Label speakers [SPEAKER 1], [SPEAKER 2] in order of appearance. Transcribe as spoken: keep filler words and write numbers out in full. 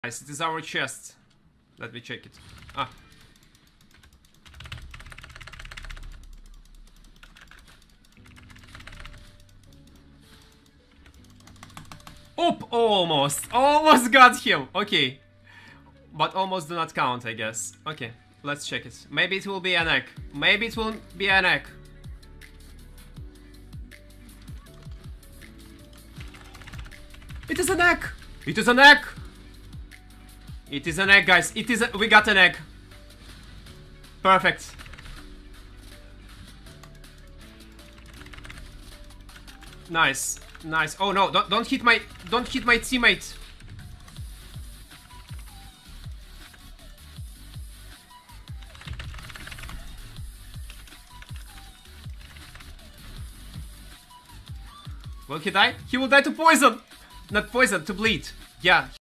[SPEAKER 1] Nice, it is our chest. Let me check it. Ah. Oop! Almost. Almost got him. Okay. But almost do not count, I guess. Okay, let's check it. Maybe it will be an egg. Maybe it will be an egg. It is an egg! It is an egg! It is an egg, guys. It is a, we got an egg. Perfect. Nice. Nice. Oh no, don't don't hit my don't hit my teammate. Will he die? He will die to poison! Not poison, to bleed. Yeah.